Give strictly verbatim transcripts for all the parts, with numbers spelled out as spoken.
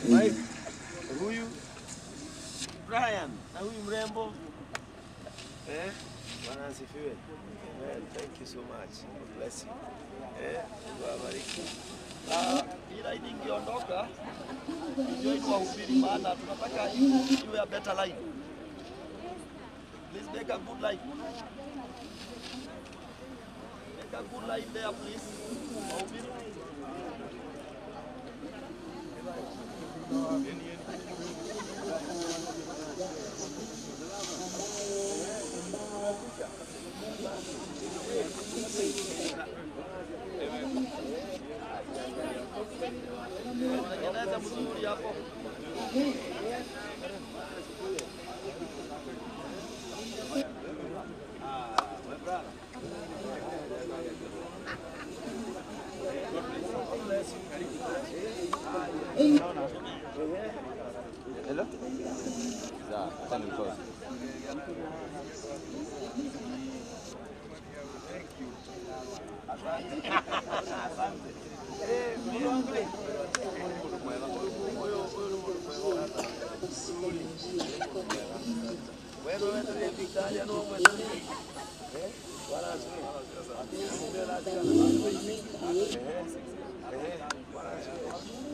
Mike, huyu Brian na huyu mrembo. Eh? Bwana asifiwe. Amen. Thank you so much. God bless you. Eh? Wabariki. Ah, ila ingeondoka ndio iko wahubiri maana tunataka iwe a better life. Please make a good life. Make a good life there, please. Wahubiri. Tengeneza mzuri hapo. Ah, my brother. Hello? Da, tani mkoa. Thank you. Asante. Asante. Eh, mwanangu. Wewe wewe ndio Victoria no mwe. Eh? Wala sio. Eh? Wala sio.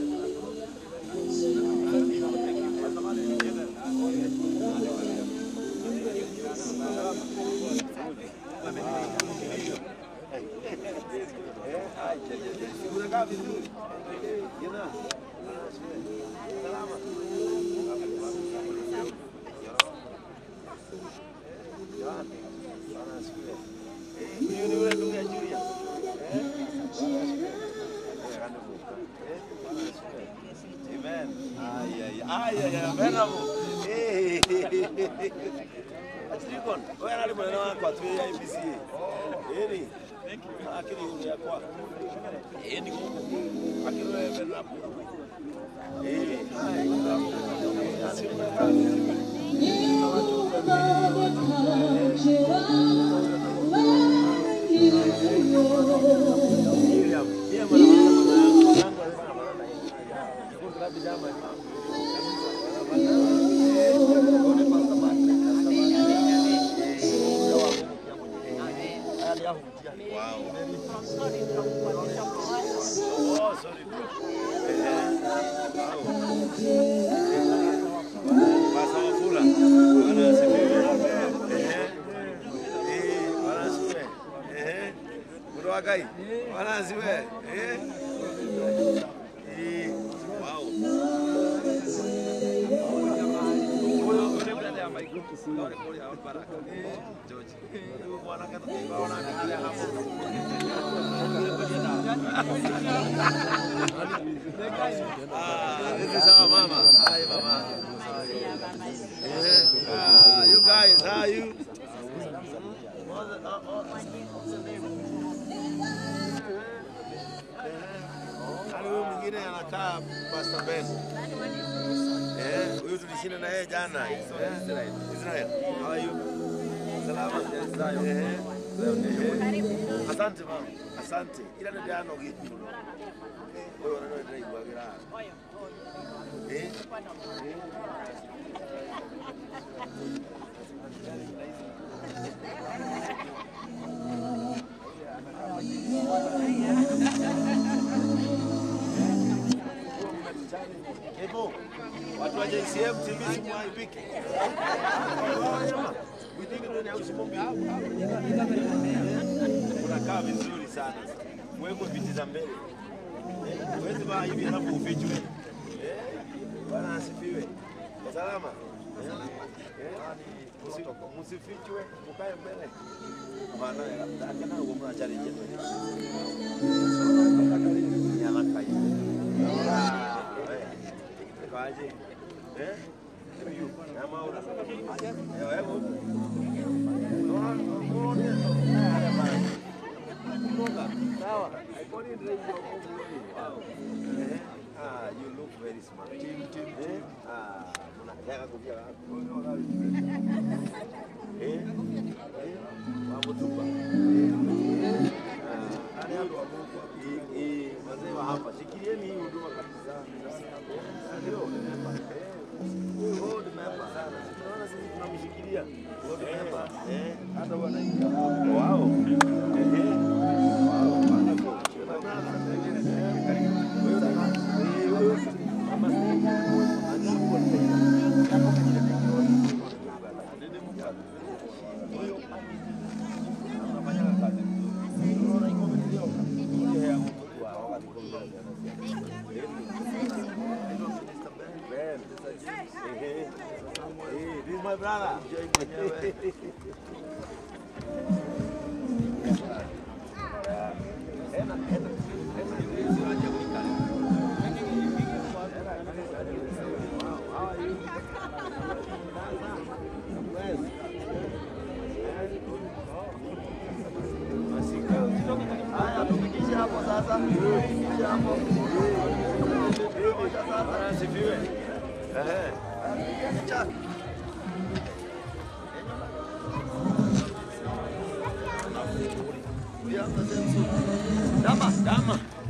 Amen. Ay ay ay ay amen. Eh. Asikon, wewe nani mwana wako atu ya I B C? Eh. Thank you. Akili yule yako. Eh ni akili wewe bena. Eh. Guys, bwana siwe. Eh? Eh, wow. Huyo yule brother ambaye yuko sio kule ya baraka. Eh, George. Huyo bwana kata bwana angalia hapo. Ah, this is our mama. Hi mama. Eh, uh, you guys, how are you? Huyu mwingine anakaa Pastor Ben. Eh, huyu tulishinda na yeye jana. Israel. Israel. How are you? Salama. Eh. Asante mama. Asante. Ila ndio ano gitu. Wewe unaona ndio igwagira. Eh. Ebo, watu wa J C M T V simwaibike. Unakaa vizuri sana. Mweko viti za mbele. Uwezi baa hivi alafu ufichwe. Eh? Bwana asifiwe. Salama. Msifichwe, mkae mbele. Maana akana uko na challenge yetu. Nyama kai. Kaje. Eh? Nyama ora. Eh, hebu. Sawa. Iconi ndio wow. Eh? Ah, you look very smart. Team team. Eh? Ah, unataka kujia hapo. Eh? Mambo tupa. Ah, ani hapo. Eh, eh, wazee wa hapa. Shikilieni hii huduma kabisa. Eh, hata wanaingia. Wow. Eh. Wow, wonderful. Hey, this is my brother. Haya, tufikishe hapo sasa. Tufikishe hapo. Sasa asifiwe. Eh. Dama, dama.